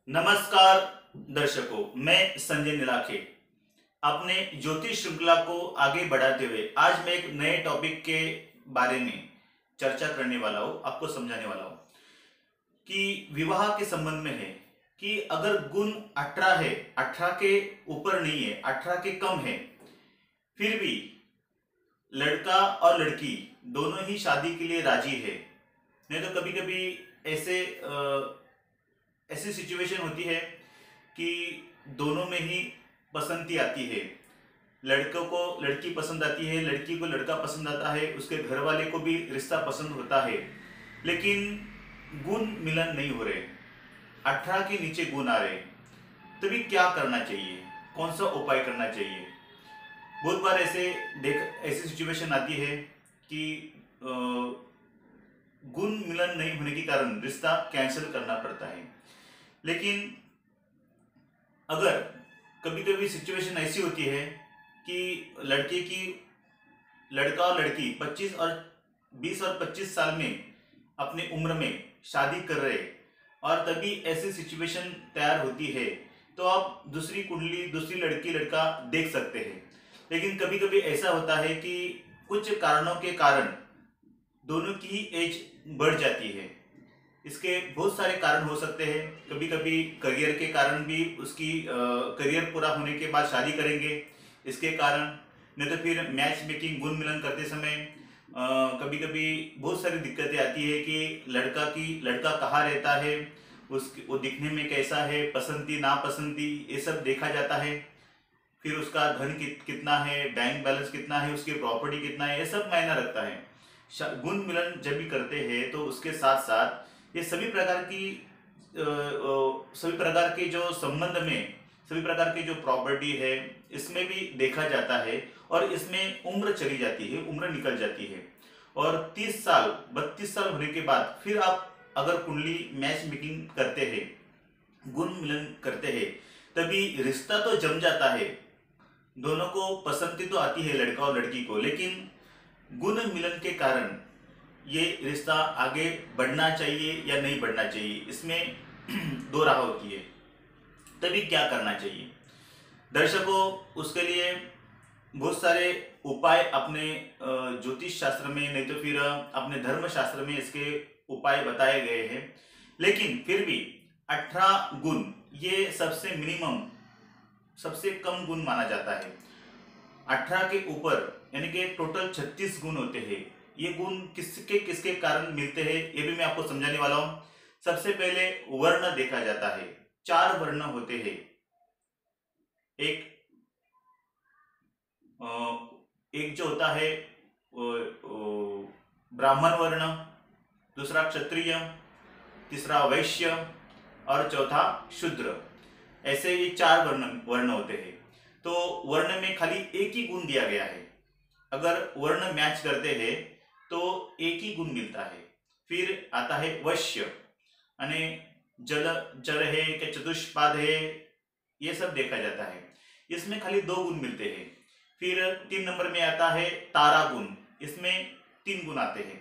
नमस्कार दर्शकों, मैं संजय नीलाखे। अपने ज्योतिष श्रृंखला को आगे बढ़ाते हुए आज मैं एक नए टॉपिक के बारे में चर्चा करने वाला हूँ, आपको समझाने वाला हूँ कि विवाह के संबंध में है कि अगर गुण 18 है, 18 के ऊपर नहीं है, 18 के कम है, फिर भी लड़का और लड़की दोनों ही शादी के लिए राजी है। नहीं तो कभी कभी ऐसे ऐसी सिचुएशन होती है कि दोनों में ही पसंदगी आती है। लड़कों को लड़की पसंद आती है, लड़की को लड़का पसंद आता है, उसके घर वाले को भी रिश्ता पसंद होता है, लेकिन गुण मिलन नहीं हो रहे, 18 के नीचे गुण आ रहे। तभी क्या करना चाहिए, कौन सा उपाय करना चाहिए? बहुत बार ऐसी सिचुएशन आती है कि गुण मिलन नहीं होने के कारण रिश्ता कैंसिल करना पड़ता है। लेकिन अगर कभी कभी सिचुएशन ऐसी होती है कि लड़का और लड़की 20 और 25 साल में अपने उम्र में शादी कर रहे, और तभी ऐसी सिचुएशन तैयार होती है तो आप दूसरी कुंडली, दूसरी लड़की लड़का देख सकते हैं। लेकिन कभी कभी ऐसा होता है कि कुछ कारणों के कारण दोनों की एज बढ़ जाती है। इसके बहुत सारे कारण हो सकते हैं। कभी कभी करियर के कारण भी उसकी करियर पूरा होने के बाद शादी करेंगे, इसके कारण। नहीं तो फिर मैच मेकिंग, गुण मिलन करते समय कभी कभी बहुत सारी दिक्कतें आती है कि लड़का कहाँ रहता है, वो दिखने में कैसा है, पसंदी नापसंदी, ये सब देखा जाता है। फिर उसका धन कितना है, बैंक बैलेंस कितना है, उसकी प्रॉपर्टी कितना है, ये सब मायना रखता है। गुण मिलन जब भी करते हैं तो उसके साथ साथ ये सभी प्रकार के जो संबंध में, सभी प्रकार की जो प्रॉपर्टी है, इसमें भी देखा जाता है। और इसमें उम्र चली जाती है, उम्र निकल जाती है। और 30 साल 32 साल होने के बाद फिर आप अगर कुंडली मैच मेकिंग करते हैं, गुण मिलन करते हैं, तभी रिश्ता तो जम जाता है, दोनों को पसंदी तो आती है लड़का और लड़की को, लेकिन गुण मिलन के कारण ये रिश्ता आगे बढ़ना चाहिए या नहीं बढ़ना चाहिए, इसमें दो राह होती है। तभी क्या करना चाहिए दर्शकों? उसके लिए बहुत सारे उपाय अपने ज्योतिष शास्त्र में, नहीं तो फिर अपने धर्म शास्त्र में इसके उपाय बताए गए हैं। लेकिन फिर भी 18 गुण ये सबसे मिनिमम, सबसे कम गुण माना जाता है। 18 के ऊपर यानी कि टोटल 36 गुण होते हैं। ये गुण किसके किसके कारण मिलते हैं, ये भी मैं आपको समझाने वाला हूं। सबसे पहले वर्ण देखा जाता है। 4 वर्ण होते हैं। एक जो होता है ब्राह्मण वर्ण, दूसरा क्षत्रिय, तीसरा वैश्य और चौथा शूद्र। ऐसे ये 4 वर्ण होते हैं। तो वर्ण में खाली एक ही गुण दिया गया है। अगर वर्ण मैच करते हैं तो एक ही गुण मिलता है। फिर आता है वैश्य, यानी जल है कि चतुष्पाद है, ये सब देखा जाता है। इसमें खाली 2 गुण मिलते हैं। फिर 3 नंबर में आता है तारा गुण, इसमें 3 गुण आते हैं।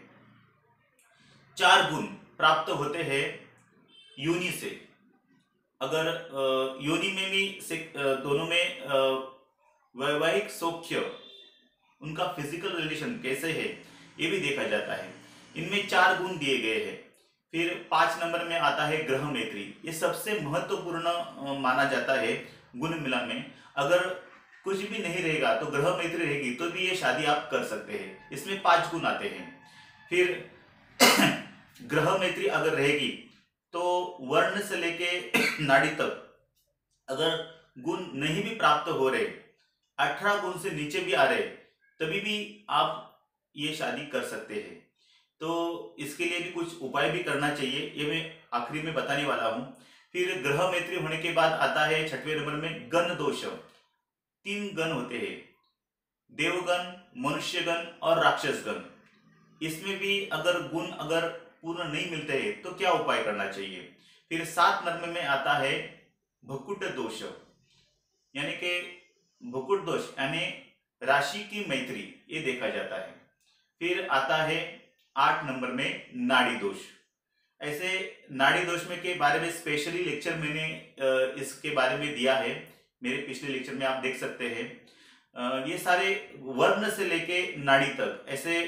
4 गुण प्राप्त होते हैं योनि से। अगर योनि में भी दोनों में वैवाहिक सौख्य, उनका फिजिकल रिलेशन कैसे है, ये भी देखा जाता है। इनमें 4 गुण दिए गए हैं। फिर 5 नंबर में आता है ग्रह मैत्री। ये सबसे महत्वपूर्ण माना जाता है गुण मिलन में। अगर कुछ भी नहीं रहेगा तो ग्रह मैत्री रहेगी तो भी ये शादी आप कर सकते हैं। इसमें 5 गुण आते हैं। फिर ग्रह मैत्री अगर रहेगी तो वर्ण से लेके नाड़ी तक अगर गुण नहीं भी प्राप्त हो रहे, 18 गुण से नीचे भी आ रहे, तभी भी आप ये शादी कर सकते हैं। तो इसके लिए भी कुछ उपाय भी करना चाहिए, ये मैं आखिरी में बताने वाला हूं। फिर ग्रह मैत्री होने के बाद आता है 6वें नंबर में गण दोष। 3 गण होते हैं, देवगण, मनुष्यगण और राक्षसगण। इसमें भी अगर गुण पूर्ण नहीं मिलते हैं तो क्या उपाय करना चाहिए? फिर 7 नंबर में आता है भकुट दोष, यानी कि भकुट दोष यानी राशि की मैत्री, ये देखा जाता है। फिर आता है 8 नंबर में नाड़ी दोष। ऐसे नाड़ी दोष में के बारे में स्पेशली लेक्चर मैंने इसके बारे में दिया है, मेरे पिछले लेक्चर में आप देख सकते हैं। ये सारे वर्ण से लेके नाड़ी तक ऐसे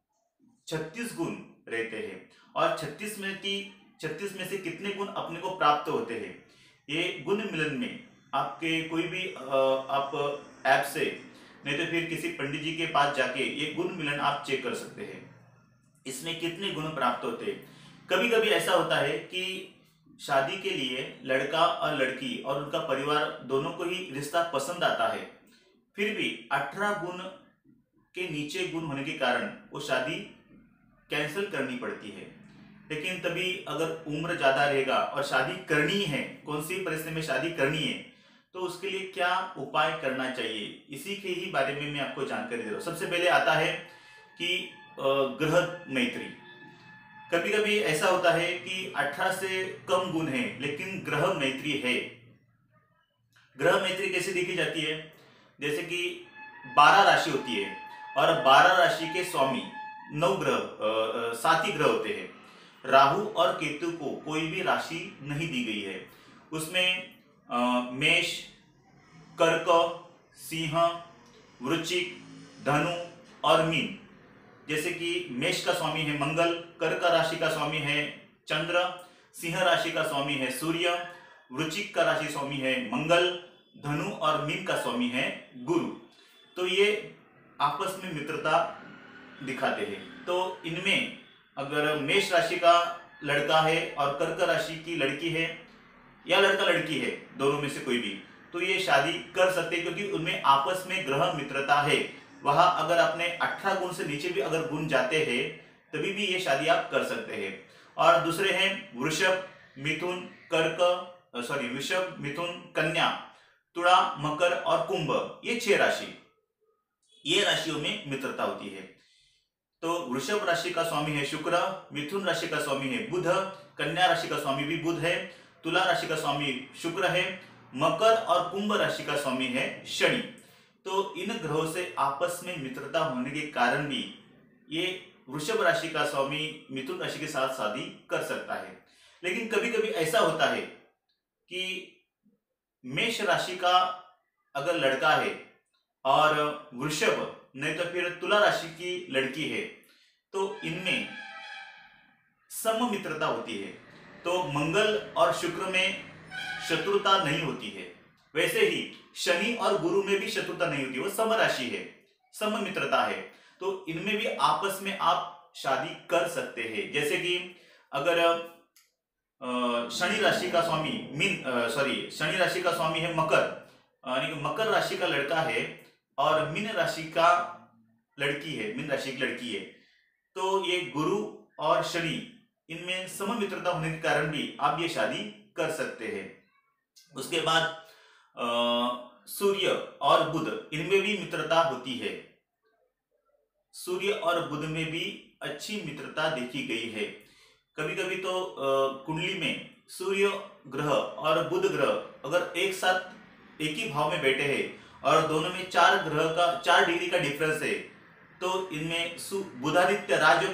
36 गुण रहते हैं, और 36 में से कितने गुण अपने को प्राप्त होते हैं, ये गुण मिलन में आपके कोई भी आप ऐप से नहीं तो फिर किसी पंडित जी के पास जाके ये गुण मिलन आप चेक कर सकते हैं, इसमें कितने गुण प्राप्त होते हैं। कभी कभी ऐसा होता है कि शादी के लिए लड़का और लड़की और उनका परिवार दोनों को ही रिश्ता पसंद आता है, फिर भी 18 गुण के नीचे गुण होने के कारण वो शादी कैंसिल करनी पड़ती है। लेकिन तभी अगर उम्र ज्यादा रहेगा और शादी करनी है, कौन सी परिस्थिति में शादी करनी है, तो उसके लिए क्या उपाय करना चाहिए, इसी के ही बारे में मैं आपको जानकारी दे रहा हूँ। सबसे पहले आता है कि ग्रह मैत्री। कभी कभी ऐसा होता है कि 18 से कम गुण है लेकिन ग्रह मैत्री है। ग्रह मैत्री कैसे देखी जाती है, जैसे कि 12 राशि होती है और 12 राशि के स्वामी 9 ग्रह 7 ही ग्रह होते हैं। राहु और केतु को कोई भी राशि नहीं दी गई है, उसमें मेष, कर्क, सिंह, वृश्चिक, धनु और मीन। जैसे कि मेष का स्वामी है मंगल, कर्क राशि का स्वामी है चंद्र, सिंह राशि का स्वामी है सूर्य, वृश्चिक का राशि स्वामी है मंगल, धनु और मीन का स्वामी है गुरु। तो ये आपस में मित्रता दिखाते हैं। तो इनमें अगर मेष राशि का लड़का है और कर्क राशि की लड़की है या लड़का लड़की है, दोनों में से कोई भी, तो ये शादी कर सकते हैं क्योंकि उनमें आपस में ग्रह मित्रता है। वहां अगर अपने 18 गुण से नीचे भी अगर गुण जाते हैं तभी भी ये शादी आप कर सकते हैं। और दूसरे हैं वृषभ, मिथुन, वृषभ, मिथुन, कन्या, तुला, मकर और कुंभ, ये 6 राशि, ये राशियों में मित्रता होती है। तो वृषभ राशि का स्वामी है शुक्र, मिथुन राशि का स्वामी है बुध, कन्या राशि का स्वामी भी बुध है, तुला राशि का स्वामी शुक्र है, मकर और कुंभ राशि का स्वामी है शनि। तो इन ग्रहों से आपस में मित्रता होने के कारण भी ये वृषभ राशि का स्वामी मिथुन राशि के साथ शादी कर सकता है। लेकिन कभी कभी ऐसा होता है कि मेष राशि का अगर लड़का है और वृषभ नहीं तो फिर तुला राशि की लड़की है, तो इनमें सम मित्रता होती है। तो मंगल और शुक्र में शत्रुता नहीं होती है, वैसे ही शनि और गुरु में भी शत्रुता नहीं होती, वो सम राशि है, सम मित्रता है। तो इनमें भी आपस में आप शादी कर सकते हैं। जैसे कि अगर शनि राशि का स्वामी शनि राशि का स्वामी है मकर, यानी कि मकर राशि का लड़का है और मीन राशि का लड़की है, मीन राशि की लड़की है, तो ये गुरु और शनि इनमें सम मित्रता होने के कारण भी आप ये शादी कर सकते हैं। उसके बाद सूर्य और बुध, इनमें भी मित्रता होती है। सूर्य और बुध में भी अच्छी मित्रता देखी गई है। कभी कभी तो कुंडली में सूर्य ग्रह और बुध ग्रह अगर एक साथ एक ही भाव में बैठे हैं और दोनों में 4 डिग्री का डिफरेंस है, तो इनमें बुधादित्य राजयोग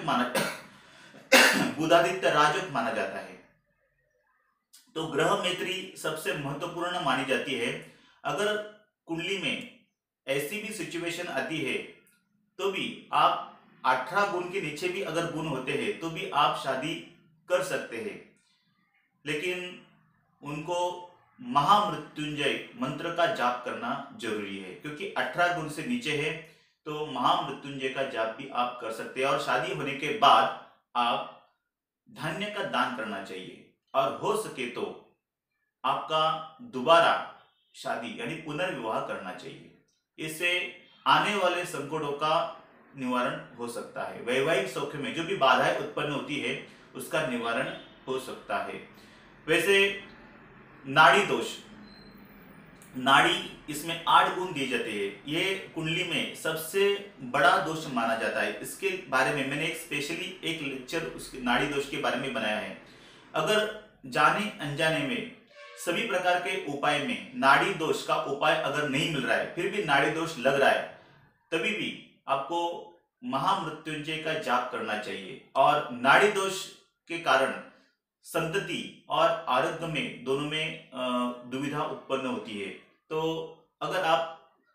माना जाता है। तो ग्रह मैत्री सबसे महत्वपूर्ण मानी जाती है। अगर कुंडली में ऐसी भी सिचुएशन आती है तो भी आप 18 गुण के नीचे भी अगर गुण होते हैं तो भी आप शादी कर सकते हैं, लेकिन उनको महामृत्युंजय मंत्र का जाप करना जरूरी है, क्योंकि 18 गुण से नीचे है तो महामृत्युंजय का जाप भी आप कर सकते हैं। और शादी होने के बाद आप धान्य का दान करना चाहिए और हो सके तो आपका दोबारा शादी यानी पुनर्विवाह करना चाहिए। इससे आने वाले संकटों का निवारण हो सकता है। वैवाहिक सौख्य में जो भी बाधाएं उत्पन्न होती है उसका निवारण हो सकता है। वैसे नाड़ी दोष, नाड़ी इसमें 8 गुण दिए जाते हैं। ये कुंडली में सबसे बड़ा दोष माना जाता है। इसके बारे में मैंने एक स्पेशली एक लेक्चर उसके नाड़ी दोष के बारे में बनाया है। अगर जाने अनजाने में सभी प्रकार के उपाय में नाड़ी दोष का उपाय अगर नहीं मिल रहा है, फिर भी नाड़ी दोष लग रहा है, तभी भी आपको महामृत्युंजय का जाप करना चाहिए। और नाड़ी दोष के कारण संतति और आरोग्य में दोनों में दुविधा उत्पन्न होती है। तो अगर आप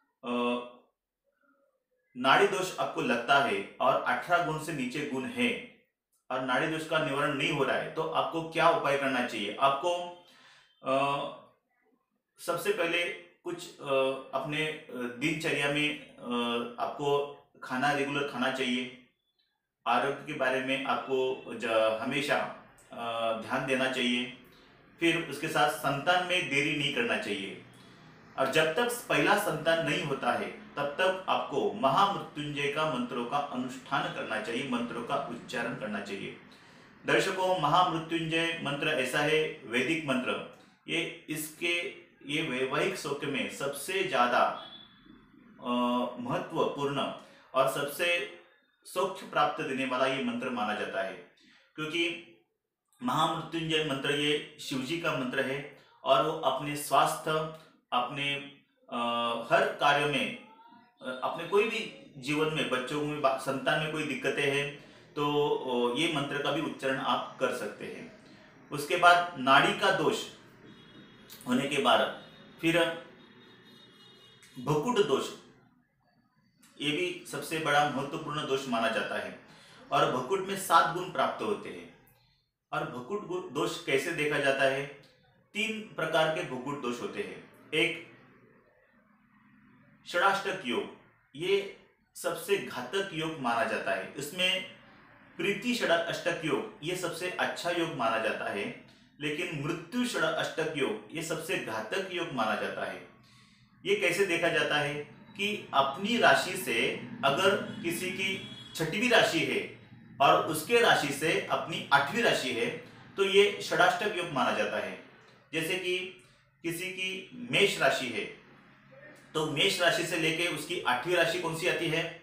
नाड़ी दोष आपको लगता है और 18 गुण से नीचे गुण है और नाड़ी दोष का निवारण नहीं हो रहा है, तो आपको क्या उपाय करना चाहिए? आपको सबसे पहले कुछ अपने दिनचर्या में आपको खाना रेगुलर खाना चाहिए। आरोग्य के बारे में आपको हमेशा ध्यान देना चाहिए। फिर उसके साथ संतान में देरी नहीं करना चाहिए, और जब तक पहला संतान नहीं होता है तब तक आपको महामृत्युंजय का मंत्रों का अनुष्ठान करना चाहिए, मंत्रों का उच्चारण करना चाहिए। दर्शकों, महामृत्युंजय मंत्र ऐसा है वैदिक मंत्र, ये वैवाहिक सौख्य में सबसे ज्यादा महत्वपूर्ण और सबसे सौख्य प्राप्त देने वाला ये मंत्र माना जाता है, क्योंकि महामृत्युंजय मंत्र ये शिवजी का मंत्र है और वो अपने स्वास्थ्य, अपने हर कार्य में, अपने कोई भी जीवन में, बच्चों में, संतान में कोई दिक्कतें हैं तो ये मंत्र का भी उच्चारण आप कर सकते हैं। उसके बाद नाड़ी का दोष होने के बाद फिर भकुट दोष, ये भी सबसे बड़ा महत्वपूर्ण दोष माना जाता है और भकुट में 7 गुण प्राप्त होते हैं। और भकुट दोष कैसे देखा जाता है? 3 प्रकार के भकुट दोष होते हैं। एक षडाष्टक योग, ये सबसे घातक योग माना जाता है। इसमें प्रीति षडाष्टक योग ये सबसे अच्छा योग माना जाता है, लेकिन मृत्यु षडाष्टक योग ये सबसे घातक योग माना जाता है। ये कैसे देखा जाता है कि अपनी राशि से अगर किसी की 6वीं राशि है और उसके राशि से अपनी 8वीं राशि है तो ये षडाष्टक योग माना जाता है। जैसे कि किसी की मेष राशि है तो मेष राशि से लेके उसकी 8वीं राशि कौन सी आती है?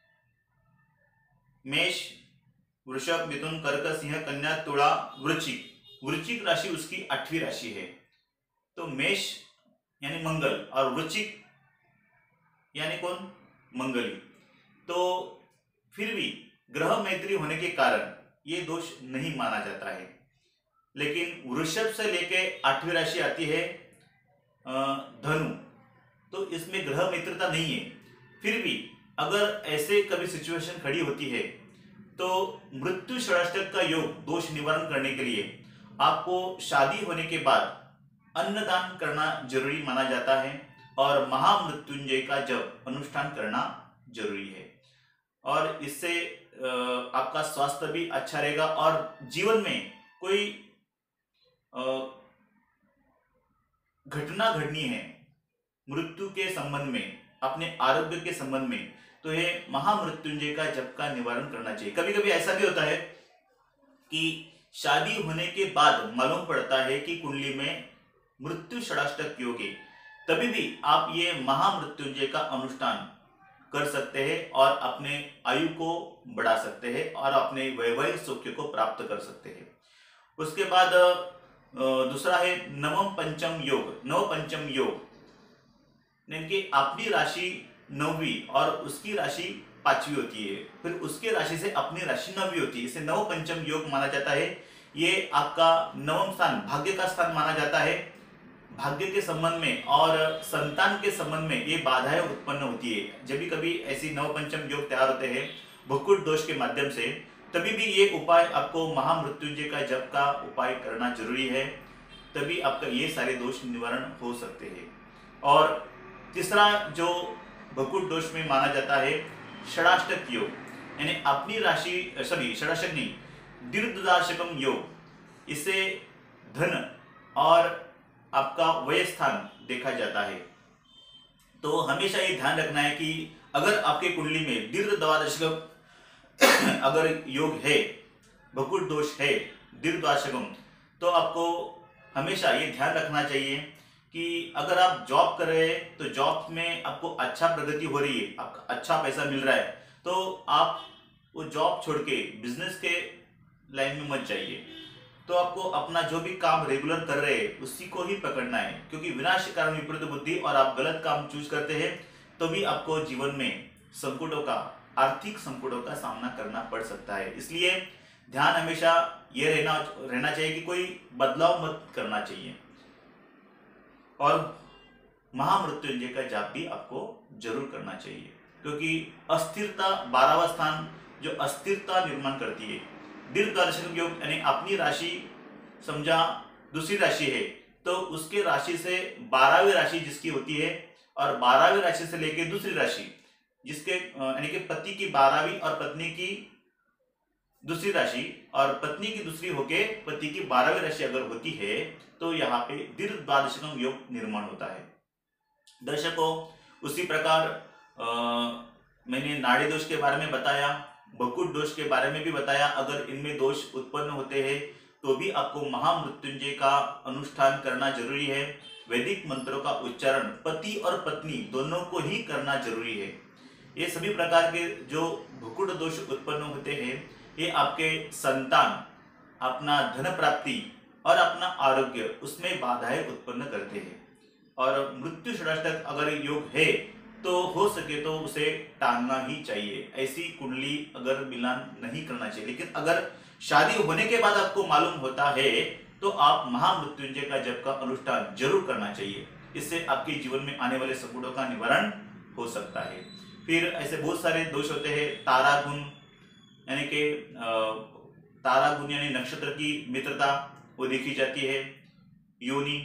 मेष, वृषभ, मिथुन, कर्क, सिंह, कन्या, तुला, वृश्चिक। वृश्चिक राशि उसकी 8वीं राशि है। तो मेष यानी मंगल और वृश्चिक यानी कौन? मंगली। तो फिर भी ग्रह मैत्री होने के कारण ये दोष नहीं माना जाता है। लेकिन वृषभ से लेके 8वीं राशि आती है धनु, तो इसमें ग्रह मित्रता नहीं है। फिर भी अगर ऐसे कभी सिचुएशन खड़ी होती है तो मृत्यु षडाष्टक का योग दोष निवारण करने के लिए आपको शादी होने के बाद अन्नदान करना जरूरी माना जाता है और महामृत्युंजय का जप अनुष्ठान करना जरूरी है। और इससे आपका स्वास्थ्य भी अच्छा रहेगा और जीवन में कोई घटना घटनी है मृत्यु के संबंध में, अपने आरोग्य के संबंध में, तो ये महामृत्युंजय का जप का निवारण करना चाहिए। कभी कभी ऐसा भी होता है कि शादी होने के बाद मालूम पड़ता है कि कुंडली में मृत्यु षडाष्टक योग है, तभी भी आप ये महामृत्युंजय का अनुष्ठान कर सकते हैं और अपने आयु को बढ़ा सकते हैं और अपने वैवाहिक सौख्य को प्राप्त कर सकते हैं। उसके बाद दूसरा है नवम पंचम योग। नव पंचम योग यानी कि अपनी राशि 9वीं और उसकी राशि 5वीं होती है, फिर उसके राशि से अपनी राशि 9वीं होती है। इसे नव पंचम योग माना जाता है। ये आपका नवम स्थान, भाग्य का स्थान माना जाता है। भाग्य के संबंध में और संतान के संबंध में ये बाधाएं उत्पन्न होती है। जब भी कभी ऐसी नव पंचम योग तैयार होते हैं भकुट दोष के माध्यम से, तभी भी ये उपाय आपको महामृत्युंजय का जप का उपाय करना जरूरी है, तभी आपका ये सारे दोष निवारण हो सकते हैं। और तीसरा जो भकुट दोष में माना जाता है षडाष्टक योग, यानी अपनी राशि, षडाष्टक नहीं, दीर्घदाशकम योग। इससे धन और आपका व्यय स्थान देखा जाता है। तो हमेशा ये ध्यान रखना है कि अगर आपके कुंडली में दीर्घ द्वादशकम अगर योग है, भकुट दोष है दीर्घद्वादशकम, तो आपको हमेशा ये ध्यान रखना चाहिए कि अगर आप जॉब कर रहे हैं तो जॉब में आपको अच्छा प्रगति हो रही है, आपका अच्छा पैसा मिल रहा है, तो आप वो जॉब छोड़ के बिजनेस के लाइन में मत जाइए। तो आपको अपना जो भी काम रेगुलर कर रहे हैं उसी को ही पकड़ना है, क्योंकि विनाश कारण विपरीत बुद्धि और आप गलत काम चूज करते हैं तो भी आपको जीवन में संकटों का, आर्थिक संकटों का सामना करना पड़ सकता है। इसलिए ध्यान हमेशा ये रहना चाहिए कि कोई बदलाव मत करना चाहिए। और महामृत्युंजय का जाप भी आपको जरूर करना चाहिए, क्योंकि अस्थिरता 12वां स्थान जो अस्थिरता निर्माण करती है। दीर्घदर्शन योग यानी अपनी राशि समझा दूसरी राशि है तो उसके राशि से 12वीं राशि जिसकी होती है और 12वीं राशि से लेके दूसरी राशि जिसके यानी कि पति की 12वीं और पत्नी की दूसरी राशि और पत्नी की दूसरी होके पति की 12वीं राशि अगर होती है तो यहाँ पे दीर्घ द्वादशकम योग निर्माण होता है। दर्शकों, उसी प्रकार मैंने नाड़ी दोष के बारे में बताया, बकुट दोष के बारे में भी बताया। अगर इनमें दोष उत्पन्न होते हैं तो भी आपको महामृत्युंजय का अनुष्ठान करना जरूरी है। वैदिक मंत्रों का उच्चारण पति और पत्नी दोनों को ही करना जरूरी है। ये सभी प्रकार के जो भुकुट दोष उत्पन्न होते हैं ये आपके संतान, अपना धन प्राप्ति और अपना आरोग्य उसमें बाधाएं उत्पन्न करते हैं। और मृत्यु षडाष्टक अगर योग है तो हो सके तो उसे टालना ही चाहिए। ऐसी कुंडली अगर मिलान नहीं करना चाहिए। लेकिन अगर शादी होने के बाद आपको मालूम होता है तो आप महामृत्युंजय का जप का अनुष्ठान जरूर करना चाहिए। इससे आपके जीवन में आने वाले संकटों का निवारण हो सकता है। फिर ऐसे बहुत सारे दोष होते हैं। तारा गुण यानी कि तारा गुण यानी नक्षत्र की मित्रता वो देखी जाती है। योनि,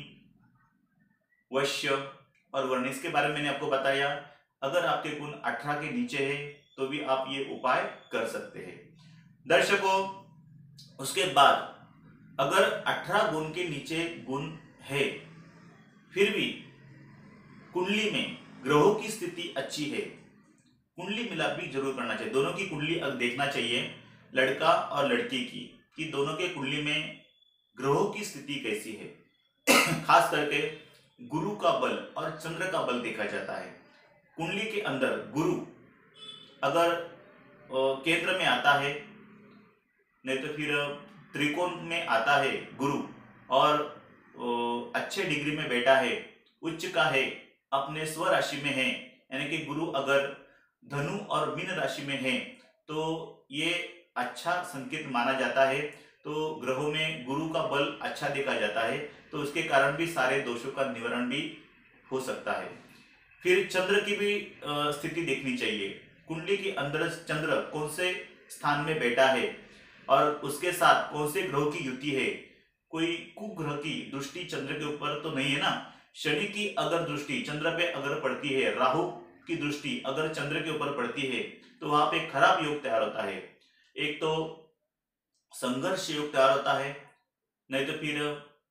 वश्य और वर्ण, इसके बारे में मैंने आपको बताया। अगर आपके गुण 18 के नीचे है तो भी आप ये उपाय कर सकते हैं। दर्शकों, उसके बाद अगर 18 गुण के नीचे गुण है फिर भी कुंडली में ग्रहों की स्थिति अच्छी है, कुंडली मिलाप भी जरूर करना चाहिए। दोनों की कुंडली अब देखना चाहिए, लड़का और लड़की की, कि दोनों के कुंडली में ग्रहों की स्थिति कैसी है। खास करके गुरु का बल और चंद्र का बल देखा जाता है। कुंडली के अंदर गुरु अगर केंद्र में आता है, नहीं तो फिर त्रिकोण में आता है गुरु और अच्छे डिग्री में बैठा है, उच्च का है, अपने स्व राशि में है, यानी कि गुरु अगर धनु और मीन राशि में है तो ये अच्छा संकेत माना जाता है। तो ग्रहों में गुरु का बल अच्छा देखा जाता है तो उसके कारण भी सारे दोषों का निवारण भी हो सकता है। फिर चंद्र की भी स्थिति देखनी चाहिए। कुंडली के अंदर चंद्र कौन से स्थान में बैठा है और उसके साथ कौन से ग्रहों की युति है। कोई कुग्रह की दृष्टि चंद्र के ऊपर तो नहीं है ना। शनि की अगर दृष्टि चंद्र पे अगर पड़ती है, राहु की दृष्टि अगर चंद्र के ऊपर पड़ती है तो वहां पे खराब योग तैयार होता है। एक तो संघर्ष योग तैयार होता है, नहीं तो फिर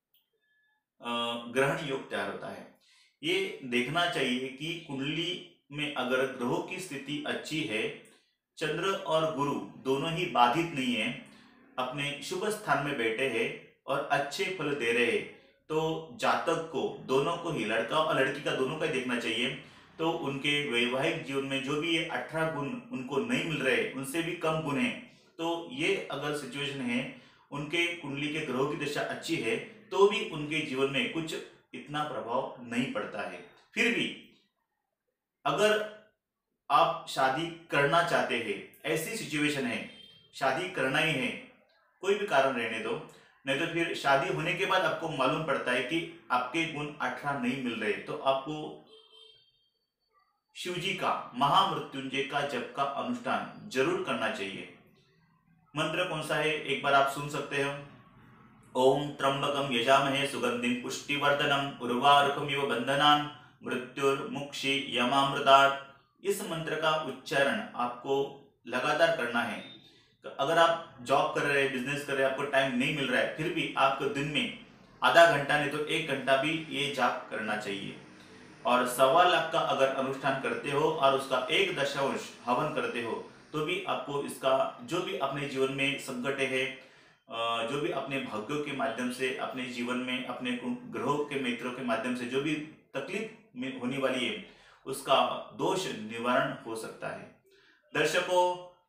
ग्रहण योग तैयार होता है। ये देखना चाहिए कि कुंडली में अगर ग्रहों की स्थिति अच्छी है, चंद्र और गुरु दोनों ही बाधित नहीं है, अपने शुभ स्थान में बैठे हैं और अच्छे फल दे रहे हैं, तो जातक को दोनों को ही, लड़का और लड़की का दोनों का ही देखना चाहिए। तो उनके वैवाहिक जीवन में जो भी ये 18 गुण उनको नहीं मिल रहे, उनसे भी कम गुण है, तो ये अगर सिचुएशन है, उनके कुंडली के ग्रहों की दशा अच्छी है तो भी उनके जीवन में कुछ इतना प्रभाव नहीं पड़ता है। फिर भी अगर आप शादी करना चाहते हैं, ऐसी सिचुएशन है, शादी करना ही है, कोई भी कारण रहने दो, नहीं तो फिर शादी होने के बाद आपको मालूम पड़ता है कि आपके गुण 18 नहीं मिल रहे, तो आपको शिवजी का महामृत्युंजय का जप का अनुष्ठान जरूर करना चाहिए। मंत्र कौन सा है एक बार आप सुन सकते हो। ओम त्र्यंबकम यजामहे सुगंधिम पुष्टिवर्धनम उर्वारुकमिव बंधनान मृत्युर्मुक्षि यमामृतात्। इस मंत्र का उच्चारण आपको लगातार करना है। अगर आप जॉब कर रहे हैं, बिजनेस कर रहे हैं, आपको टाइम नहीं मिल रहा है, फिर भी आपको दिन में आधा घंटा नहीं तो 1 घंटा भी ये जाप करना चाहिए। और 1.25 लाख का अगर अनुष्ठान करते हो और उसका 1 हवन करते हो तो भी आपको इसका जो भी अपने जीवन में संकट है, जो भी अपने भाग्यों के माध्यम से अपने जीवन में अपने ग्रहों के मित्रों के माध्यम से जो भी तकलीफ होने वाली है उसका दोष निवारण हो सकता है। दर्शकों,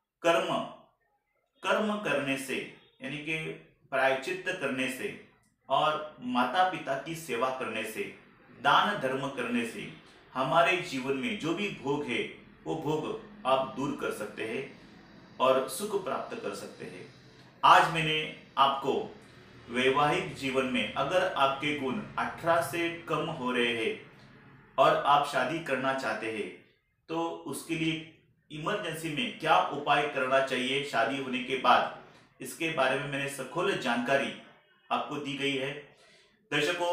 कर्म करने से यानी कि प्रायश्चित्त करने से और माता पिता की सेवा करने से, दान धर्म करने से हमारे जीवन में जो भी भोग है वो भोग आप दूर कर सकते हैं और सुख प्राप्त कर सकते हैं। आज मैंने आपको वैवाहिक जीवन में अगर आपके गुण 18 से कम हो रहे हैं और आप शादी करना चाहते हैं तो उसके लिए इमरजेंसी में क्या उपाय करना चाहिए शादी होने के बाद, इसके बारे में मैंने सखोल जानकारी आपको दी गई है। दर्शकों,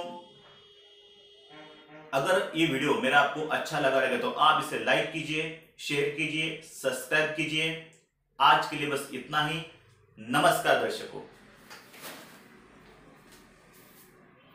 अगर ये वीडियो मेरा आपको अच्छा लगा रहेगा तो आप इसे लाइक कीजिए, शेयर कीजिए, सब्सक्राइब कीजिए। आज के लिए बस इतना ही। नमस्कार दर्शकों।